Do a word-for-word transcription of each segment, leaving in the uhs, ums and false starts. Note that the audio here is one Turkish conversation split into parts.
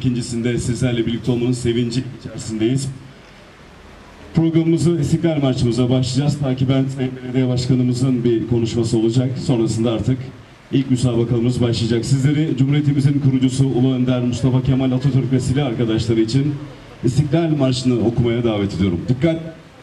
ikincisinde sizlerle birlikte olmanın sevinci içerisindeyiz. Programımızı İstiklal Marşımıza başlayacağız. Takiben Sayın Belediye Başkanımızın bir konuşması olacak. Sonrasında artık ilk müsabakalarımız başlayacak. Sizleri Cumhuriyetimizin kurucusu Ulu Önder Mustafa Kemal Atatürk ve silah arkadaşları için İstiklal Marşı'nı okumaya davet ediyorum. Dikkat!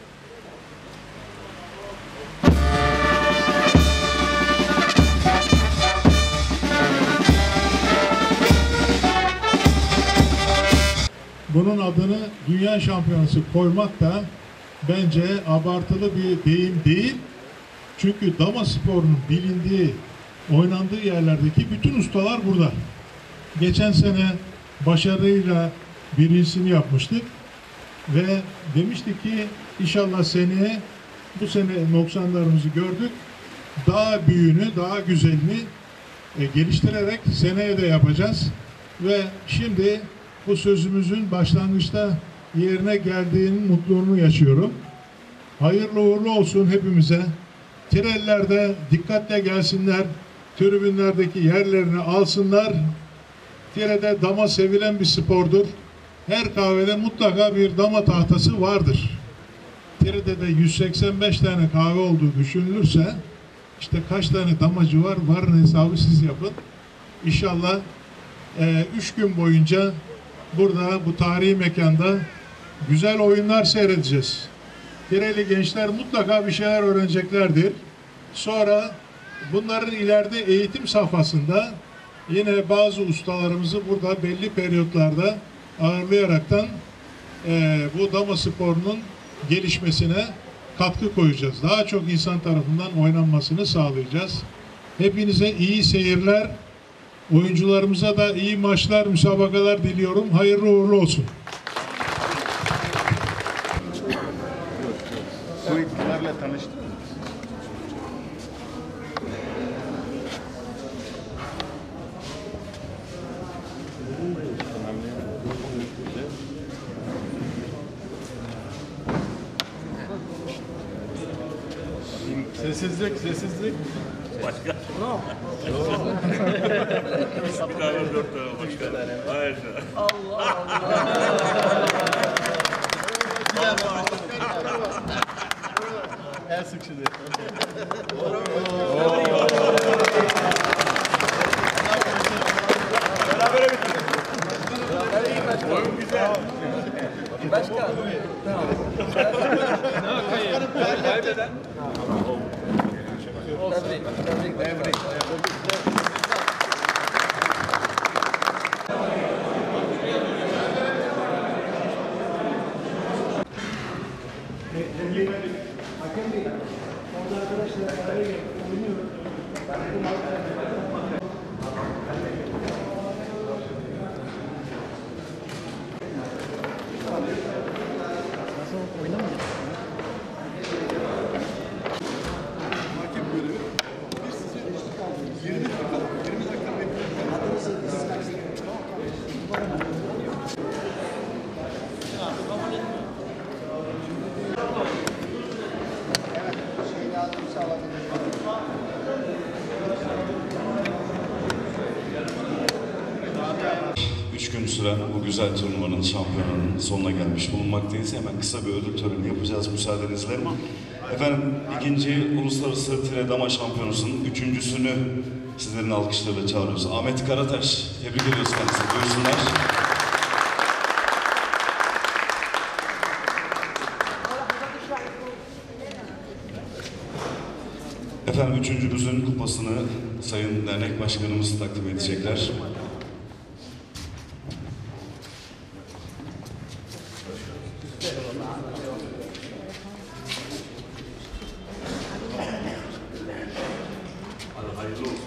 Bunun adını Dünya Şampiyonası koymak da bence abartılı bir deyim değil. Çünkü dama sporunun bilindiği, oynandığı yerlerdeki bütün ustalar burada. Geçen sene başarıyla birincisini yapmıştık ve demiştik ki inşallah seneye, bu sene noksanlarımızı gördük, daha büyüğünü, daha güzelini e, geliştirerek seneye de yapacağız ve şimdi bu sözümüzün başlangıçta yerine geldiğinin mutluluğunu yaşıyorum. Hayırlı uğurlu olsun hepimize. Tirellerde dikkatle gelsinler, tribünlerdeki yerlerini alsınlar. Tire'de dama sevilen bir spordur. Her kahvede mutlaka bir dama tahtası vardır. Tire'de de yüz seksen beş tane kahve olduğu düşünülürse, işte kaç tane damacı var, varın hesabı siz yapın. İnşallah e, üç gün boyunca burada, bu tarihi mekanda güzel oyunlar seyredeceğiz. Tireli gençler mutlaka bir şeyler öğreneceklerdir. Sonra bunların ileride eğitim safhasında yine bazı ustalarımızı burada belli periyotlarda ağırlayaraktan e, bu dama sporunun gelişmesine katkı koyacağız. Daha çok insan tarafından oynanmasını sağlayacağız. Hepinize iyi seyirler. Oyuncularımıza da iyi maçlar, müsabakalar diliyorum. Hayırlı uğurlu olsun. Suitlerle tanıştın mı? Sessizlik, sessizlik. Başka. Bir tane dört tane başka. Hayır. Allah Allah. El sık şimdi. Berabere bitti. Oyun güzel. Başka. Tamam. Kaybeden. Tebrik, tebrik, tebrik. Hakem Bey, orada arkadaşlar araya oynuyor. Nasıl oynamıyor? Hakem görevi. Bir sizi yirmi dakika, yirmi dakika bekliyorum. Üç gün süren bu güzel turnuvanın, şampiyonanın sonuna gelmiş bulunmaktayız. Hemen kısa bir ödül töreni yapacağız müsaadenizle. Efendim, ikinci Uluslararası Tire Dama Şampiyonusu'nun üçüncüsünü sizlerin alkışlarıyla çağırıyoruz. Ahmet Karataş, tebrik ediyoruz kendisini. Buyursunlar. Efendim, üçüncümüzün kupasını Sayın Dernek Başkanımız takdim edecekler. Hayırlı olsun.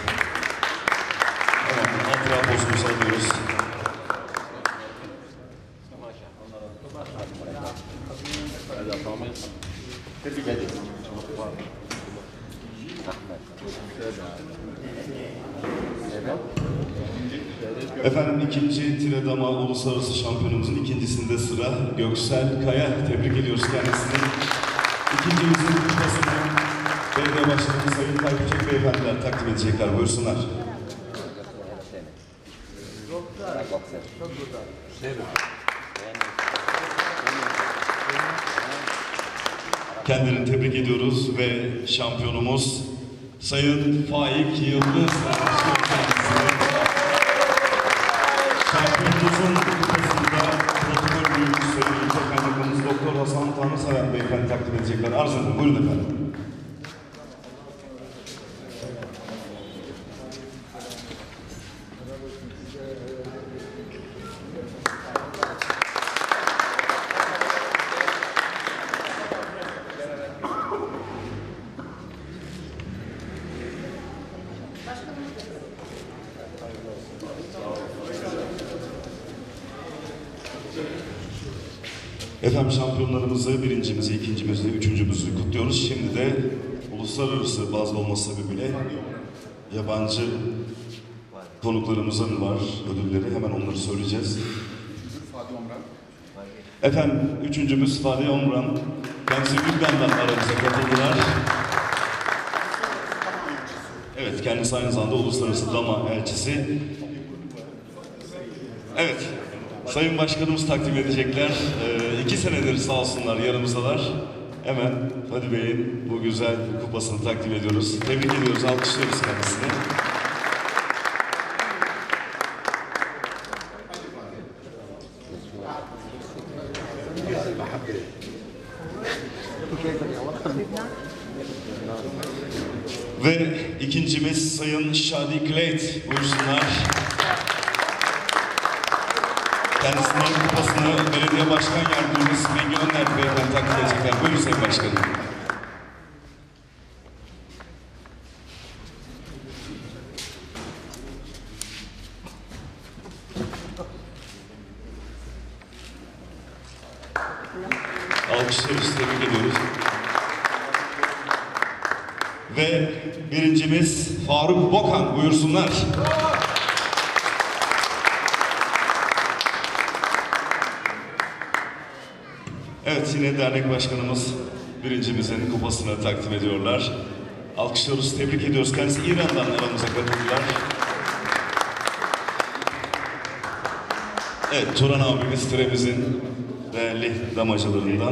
Evet, hatıra pozumuzu alıyoruz. Tebrik ederim. Efendim, ikinci Tire Dama Uluslararası Şampiyonumuzun ikincisinde sıra Göksel Kaya. Tebrik ediyoruz kendisini. İkincimizin kupasını Belediye Başkanı Sayın Tayfur Beyefendiler takdim edecekler. Buyursunlar. Kendilerini tebrik ediyoruz ve şampiyonumuz Sayın Faik Yıldız. Şampiyonumuzun kupasında protokol büyüğümüz Kaymakamımız Doktor Hasan Tanrısayan Beyefendi takdim edecekler. Arz edin. Buyurun efendim. Efendim şampiyonlarımızı, birincimizi, ikincimizi, üçüncümüzü kutluyoruz. Şimdi de uluslararası bazlı olması sebebiyle yabancı konuklarımızın var ödülleri. Hemen onları söyleyeceğiz. Efendim üçüncümüz Fadi Omran. Kendisi Lübnan'dan aramıza katıldılar. Evet, kendisi aynı zamanda uluslararası dama elçisi. Evet. Sayın Başkanımız takdim edecekler. Ee, iki senedir sağ olsunlar yanımızdalar. Hemen Fadi Bey'in bu güzel kupasını takdim ediyoruz. Tebrik ediyoruz, alkışlıyoruz kendisini. Ve ikincimiz Sayın Shadi Kleit, buyursunlar. Kendisinin kupasını belediye başkan yardımcımız Bilgi Önder Beyefendi takdim edecekler. Buyurun Sayın Başkanım. Alkışlıyoruz, tebrik ediyoruz. Ve birincimiz Faruk Bokan, buyursunlar. Evet, yine dernek başkanımız birincimizin kupasını takdim ediyorlar. Alkışlıyoruz, tebrik ediyoruz. Kendisi İran'dan aramıza katıldılar. Evet, Turan abimiz Tiremizin değerli damacılarından.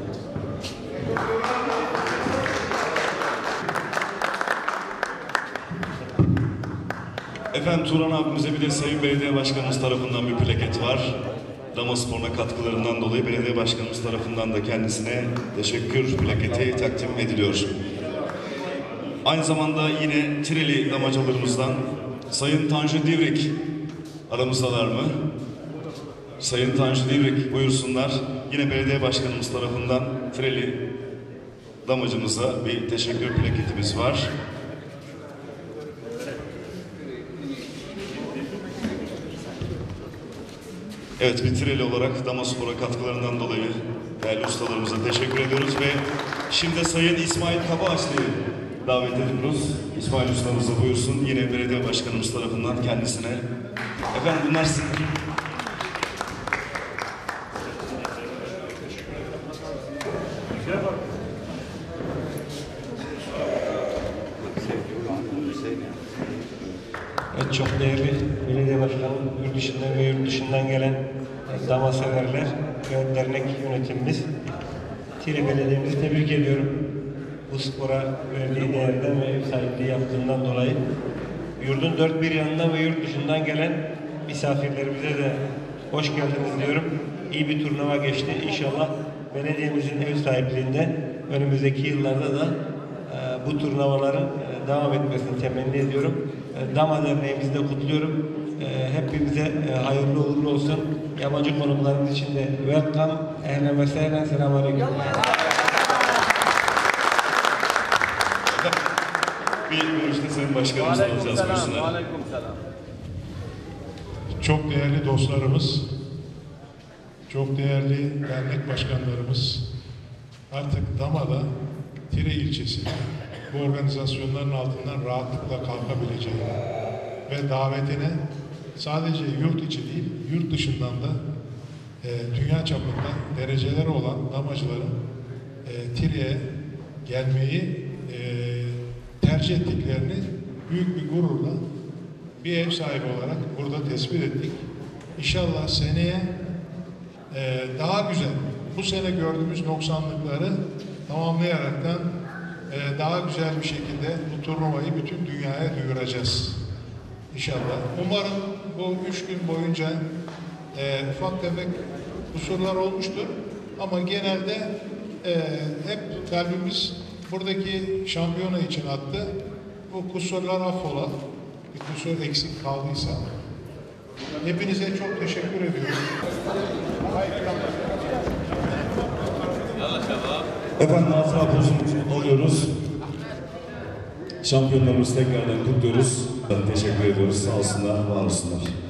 Efendim Turan abimize bir de Sayın Belediye Başkanımız tarafından bir plaket var. Dama sporuna katkılarından dolayı belediye başkanımız tarafından da kendisine teşekkür plaketi takdim ediliyor. Aynı zamanda yine Tireli damacılarımızdan Sayın Tanju Divrik aramızdalar mı? Sayın Tanju Divrik buyursunlar. Yine belediye başkanımız tarafından Tireli damacımıza bir teşekkür plaketimiz var. Evet, bir Tireli olarak Dama Spor'a katkılarından dolayı değerli ustalarımıza teşekkür ediyoruz ve şimdi Sayın İsmail Kabaağaçlı'yı davet ediyoruz. İsmail ustamız da buyursun. Yine belediye başkanımız tarafından kendisine. Efendim bunlar sizin. Evet, çok değerli belediye başkanı, yurt dışından ve yurt dışından gelen dama severler ve dernek yönetimimiz, Tire Belediye'mizi tebrik ediyorum. Bu spora verdiği değerden ve ev sahipliği yaptığından dolayı. Yurdun dört bir yanından ve yurt dışından gelen misafirlerimize de hoş geldiniz diyorum. İyi bir turnuva geçti. İnşallah belediyemizin ev sahipliğinde önümüzdeki yıllarda da e, bu turnuvaların e, devam etmesini temenni ediyorum. E, Dama Derneğimizi de kutluyorum. E, hepimize e, hayırlı uğurlu olsun. Yabancı konuklarımız için de welcome. Ehlen ve sehlen. Selamun aleyküm. Bir görüşte Sayın Başkanımızla alacağız. Buyursunlar. Çok değerli dostlarımız, çok değerli dernek başkanlarımız, artık Dama'da, Tire ilçesinde bu organizasyonların altından rahatlıkla kalkabileceğini ve davetine sadece yurt içi değil, yurt dışından da e, dünya çapında dereceleri olan damacıların e, Tire'ye gelmeyi e, tercih ettiklerini büyük bir gururla bir ev sahibi olarak burada tespit ettik. İnşallah seneye e, daha güzel, bu sene gördüğümüz noksanlıkları tamamlayaraktan e, daha güzel bir şekilde bu turnuvayı bütün dünyaya duyuracağız. İnşallah. Umarım bu üç gün boyunca e, ufak tefek kusurlar olmuştur. Ama genelde e, hep kalbimiz buradaki şampiyona için attı. Bu kusurlar affola. Bir kusur eksik kaldıysa. Hepinize çok teşekkür ediyorum. Efendim hatıra alıyoruz. Şampiyonlarımızı tekrardan kutluyoruz. Teşekkür ediyoruz. Sağ olsunlar, var olsunlar.